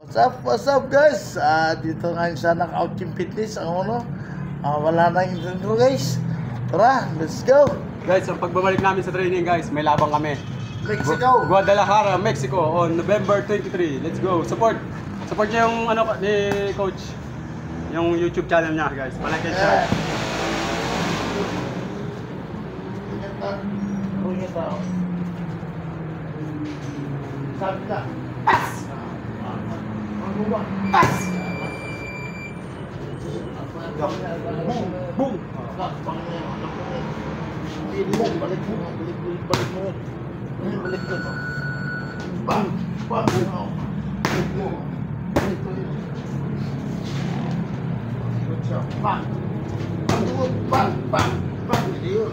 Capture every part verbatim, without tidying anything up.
What's up, what's up guys? Ah, dito ngayon sa Knockout Team Fitness ang ano. Ah, wala na yung intro guys. Tara, let's go. Guys, ang pagbabalik namin sa training guys, may labang kami. Mexico. Guadalajara, Mexico on November twenty-three. Let's go. Support. Support niyo yung ano ni coach. Yung YouTube channel niya, guys. Palike and share. Sabi ka. Pas! Pas! Boom! Boom! Boom! Balik mo. Balik mo. Balik mo. Balik mo. Bang! Bang! Balik mo. Balik mo. Bang! Bang! Bang! Bang! Yun.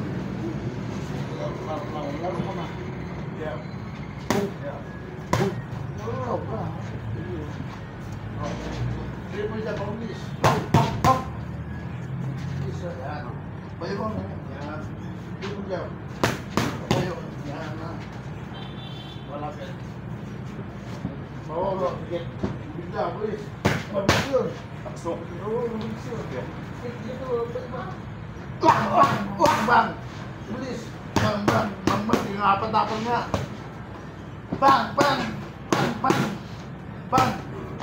Laro mo na. Yeah. Boom! Yeah. Boom! Oh, bang! Hindi mo siya pang-bilis. Up! Up! Isa, yan. Bayo mo na. Yan. Hindi mo siya. Bayo. Yan na. Wala ka. Mawala. Bigla, bilis. Mabilis yun. Takso. Oo, mabilis yun. Dito, bang! Bang! Bang! Bang! Bang! Bilis. Bang! Bang! Bang! Bang! Yung apat-apat nga. Bang! Bang! Bang! Bang! Bang!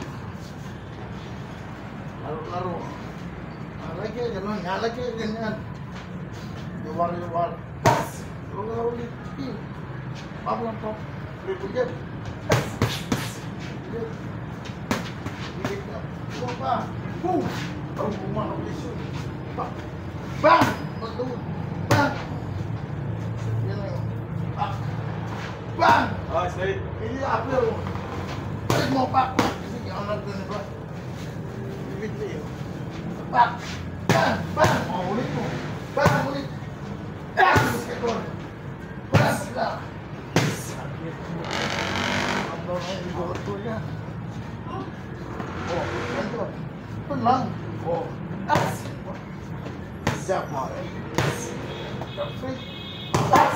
Laro-laro. Lagi ganun, lagi ganyan. Luwar-luwar. Laro-laro ulit. Pap lang pap. Bibigyan. Bibigyan. Bibigyan. Buwa pa. Boom! Parang bumano ulit yun. Bang! Bang! Magdawin. Bang! Yan lang yun. Bang! Bang! Ah, stay. Hindi apel. Balik mo pa. Sige, ang nagdun ba? Bibigyan. Bang! Bang! Bang! Oh, ulit mo. Bang! Ulit. Bang! Bang! Bang! Sila. Sakit mo. Ang daw na yung igor ko niya. Oh, ganito. Ito lang. Oh. As! Siap mo. Kapit. As!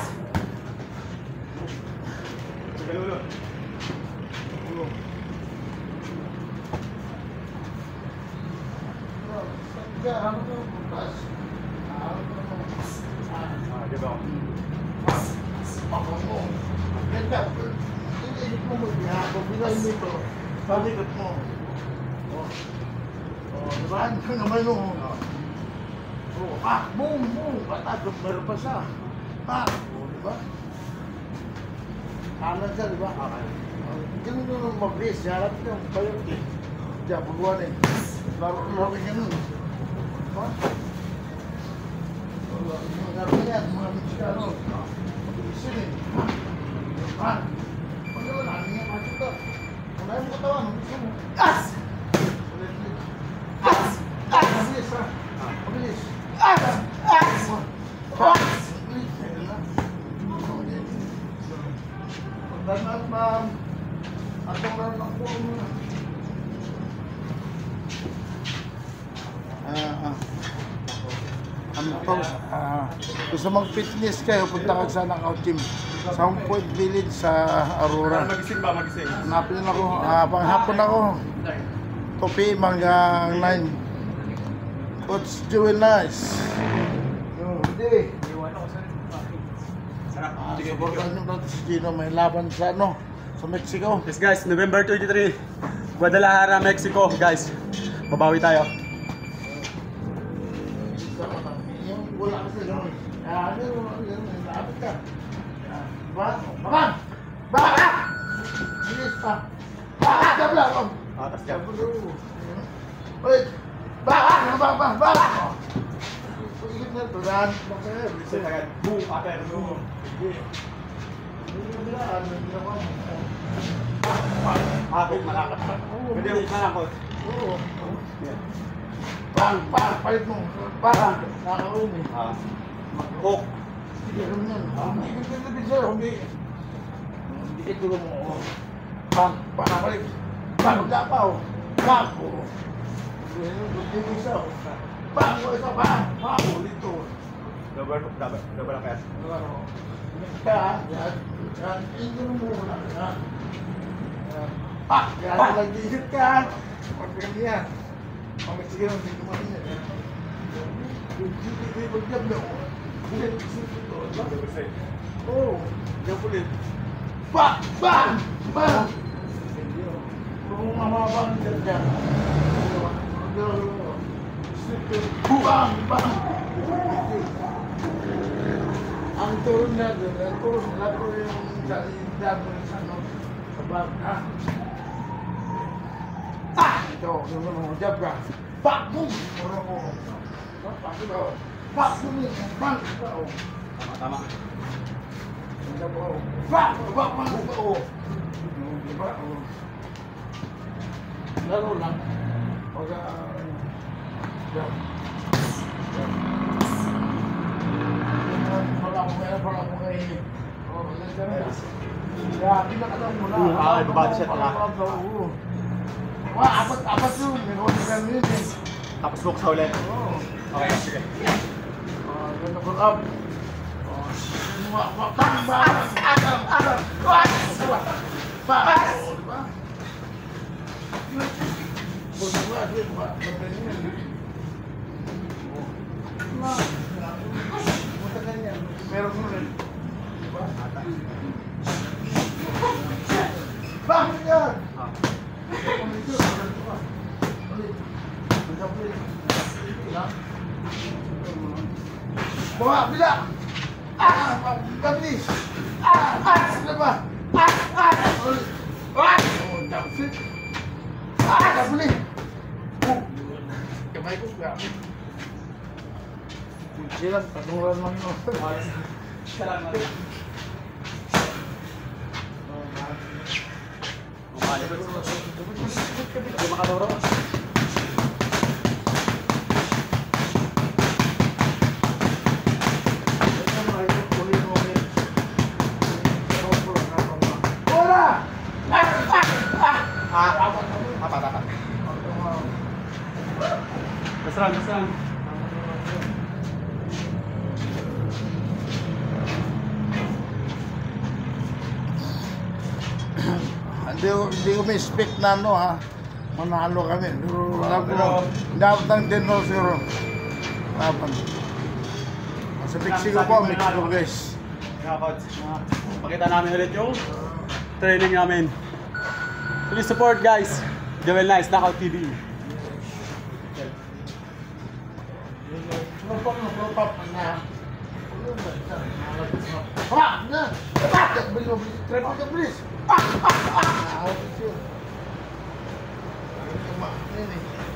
Sige ulo. Ulo. Ano to? Pas. Ano to? Ah, di ba? Papa mo. Ganda. Hindi mo mo biya. Bilay mo ito. Balikat mo. Oh. Oh, diba? Ano naman mo? Oh, ah, boom, boom. Patagod, meron pa siya. Ah, oh, diba? Kanan siya, diba? Okay. Ganun nung mabilis. Harap niya. Bayot eh. Diyan, pagbuhan eh. Laro-laro ganun. Diba? Mga gano'n yan, mga Mexicano. Mabilisin eh. Ah! Pag gano'n, ano nga pasok ka? Unahin mo katawan, mabilisin mo. As! As! As! Mabilis ha? Mabilis. As! As! As! Mabilis. Ayun na. Pagdanan, ma'am. Atong lang ang puno mo na. Ah, ah. Ang pause, ah, gusto mag-fitness kayo, punta ka sa Knockout Team. Sound Point Village sa Aurora. Magising ba? Magising. Hanapin ako, ah, panghapon ako. two p m hanggang nine. Coach Jewel Nice. Yung, hindi. Sarap. Ah, Sige, supportan nyo natin si Gino, may laban sa ano, sa Mexico. Yes guys, November twenty-three. Guadalajara, Mexico. Guys, babawi tayo. Yung wala kasi gano'n. Ah, ano yung gano'n, lapit ka. Ba? Babang! Baka! Bilis pa. Baka! Dabla! Ah, tas dyan. Wait! Baka! Baka! Baka! Pag-ikit na ito, dahan. Baka eh. Bilis agad. Boom! Ater! Boom! Hindi mo bilaan. Hindi mo Akot, malakot. Pwede yung malakot. Oo. Bang! Bang! Palit mo. Bang! Nakawin eh. Ah. Hook. Hindi rin yan. Hindi ka pinapin sa'yo. Hindi. Hindi ka tulong mo. Bang! Bang! Balik! Bang! Dapaw! Bang! Hindi mo isa. Bang! Isa! Bang! Bang! Dito. Double, double, double ang kaya. Kaya, yan. Yan. Hindi mo muna. Yan. Pak! Kaya lagi hit kan? Pagkakas niya. Pagkakas sige lang, hindi kumain niya. Hindi berjam dong. Bukan situ. Oh, dia boleh. Bang, bang, bang. Rumah abang kerja. Bang, bang. Ang turun na doon, ang turun na ko yung dari damo sana. Sabag ah. Ah, ito, yung mga jab ka. Pak mo. Orang mo. Pak mo. Pak mo. Bang, oh. Tama, tama. Pak, pak, pak, oh. Diba? Oh. Lalo lang. Pagka jab. Wala ko kaya, wala ko kaya. Oh, ya, pinakalang mo na. Ah, ibabati siya tala. Wah, apat-apat yun. May kontikan yun eh. Tapos buksa ulit. Oo. Okay, sige. Oh, ganda ko up. Oh, wah, wah, bang, bang. Adam, Adam. Wah, wah. Bang. Oh, diba? Oh, diba? Diba? Diba? Oh. Wah. Matagal yan. Meron mo rin. Diba? Bang! Yan! Ah. Bawa, bila! Ah! Gabli! Ah! Ah! Sila ba? Ah! Ah! Ah! Oh, damsik! Ah! Gabli! Oh! Kamay ko, grabe. Kunci lang, patungan lang yun. Salamat. Hindi makadoro. Bola! Ah! Ah! Ah! Ah, apa, apa? Keserang, keserang. Hindi ko, hindi ko may speak na ano ha. Manalo kami. Pero alam ko, dapat ng tenor siguro. Laban. Sa Mexico po, Mexico guys. Mga coach, pakita namin ulit yung training namin. Please support guys. Joel Nice, Knockout T V. Nopap, nopap na. Pak! Na! Pak! Beli, beli. Triple ka, please. Ah! Ah! Ah! Ah! Ini.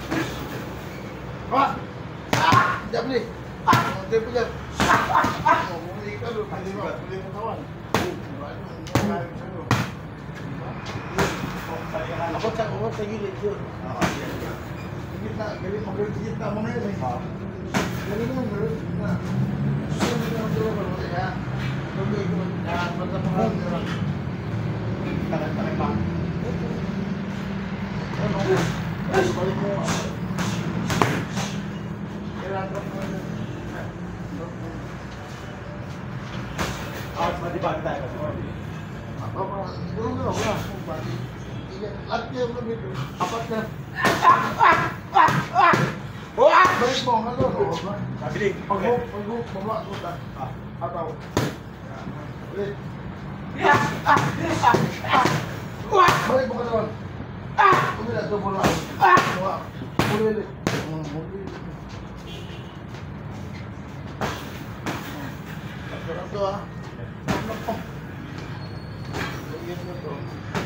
Pak! Ah! Tidak beli. Ah! Triple ka. Ah! Ah! Ah! Beli ka dulu. Beli mo. Beli mo kawan. Ako sa ako sa gilid yun. Gilid na, gilid mo gilid na mo na yun. Gilid mo gilid na. Susunod na ito mo ya. Tuloy ko na pagkapangalan nila. Takay-takay pa. Ano? Balik mo. Kailangan mo na. Ah, mati-bati tayo. Apa? Belum na wala. Lahat kayo mo dito. Apat na. Wah! Balik mo nga doon. Kabiling. Okay. Pag-hook, pag-hook, pag-hook. Ah. Ataw. Ulit. Wah! Balik mo ka doon. Umila, ito mo lang. Wah! Ulit. Ulit. Pagkaroon ito ah. Lagyan mo ito.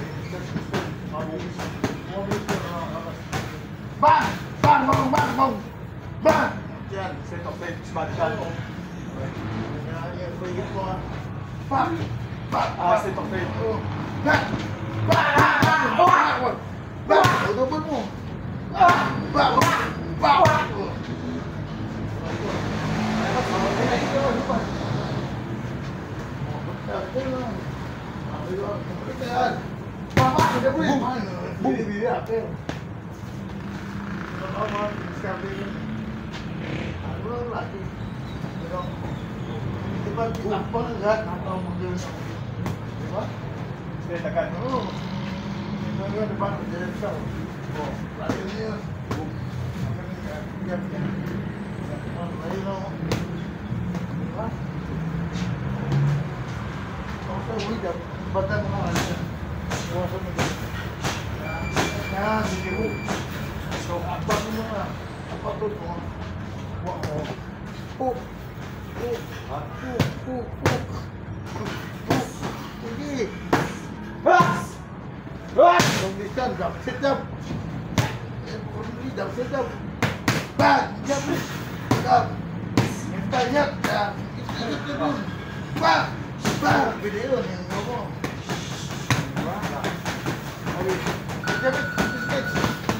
Bang! Bang! Bang! Bang! Bang! Bang! Yan, set of set. Body shot. Pagigit mo ah. Bang! Bang! Ah, set of set. Bang! Bang! Bang! Bang! Udobon mo. Bang! Bang! Bang! Bapak, udah boleh main. Bili-bili apa? Kalau mau sekali aku lagi. Tiba tiba apa enggak atau mobil apa? Set agad. Oh. Ngayon, di ba? Diyan siya. Oh, layo niya yun. Ang galing ka. Yan, yan. Ang layo na. Diba? Okay, wait up. Bata mo na ano. Iwasan mo dyan. Yan, sige mo. So, apat mo na. Apat mo. Wow. Oh. Oh. Oh. Oh. Oh. Oh. Sige. Pass! Pass! Don't be done. Jump. Sit down. Jump. Sit down. Back. Jump. Jump. Nyata, nyata. Ikut ke dun. Back. Back. Video ni ngomong. Back. Ayo. Jump. Sketch.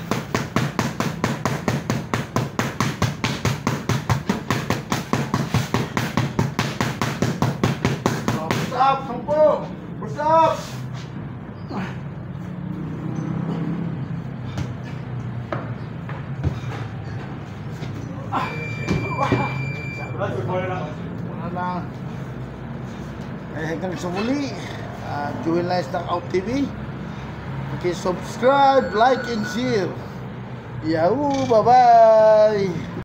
Stop, Sampo. Stop. Wala lang. Ay, hanggang sa muli. Uh, Join Lines Knockout T V. Okay, subscribe, like, and share. Yahoo! Bye-bye!